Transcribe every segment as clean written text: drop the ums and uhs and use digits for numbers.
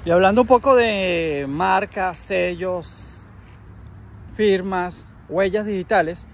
Y hablando un poco de marcas, sellos, firmas, huellas digitales,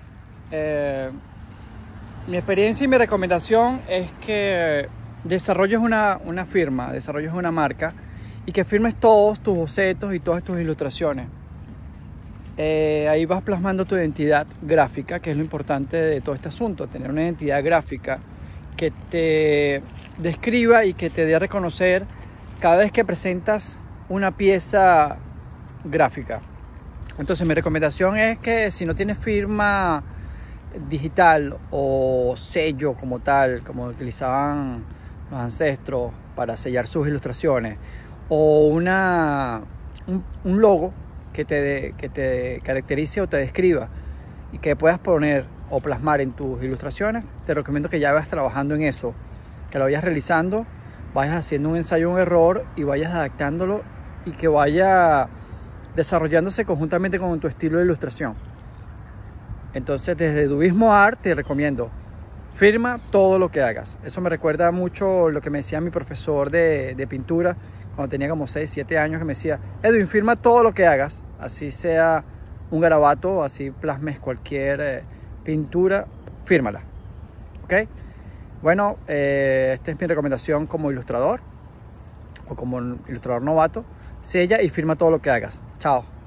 mi experiencia y mi recomendación es que desarrolles una firma, desarrolles una marca y que firmes todos tus bocetos y todas tus ilustraciones. Ahí vas plasmando tu identidad gráfica, que es lo importante de todo este asunto, tener una identidad gráfica que te describa y que te dé a reconocer cada vez que presentas una pieza gráfica. Entonces mi recomendación es que si no tienes firma digital o sello como tal, como utilizaban los ancestros para sellar sus ilustraciones, o un logo que te caracterice o te describa y que puedas poner o plasmar en tus ilustraciones, te recomiendo que ya vayas trabajando en eso, que lo vayas realizando, vayas haciendo un ensayo, un error y vayas adaptándolo y que vaya desarrollándose conjuntamente con tu estilo de ilustración. Entonces desde Dubismo Art te recomiendo, firma todo lo que hagas. Eso me recuerda mucho lo que me decía mi profesor de pintura cuando tenía como 6, 7 años, que me decía: Edwin, firma todo lo que hagas, así sea un garabato, así plasmes cualquier pintura, fírmala. ¿Ok? Bueno, esta es mi recomendación como ilustrador o como ilustrador novato. Sella y firma todo lo que hagas. Chao.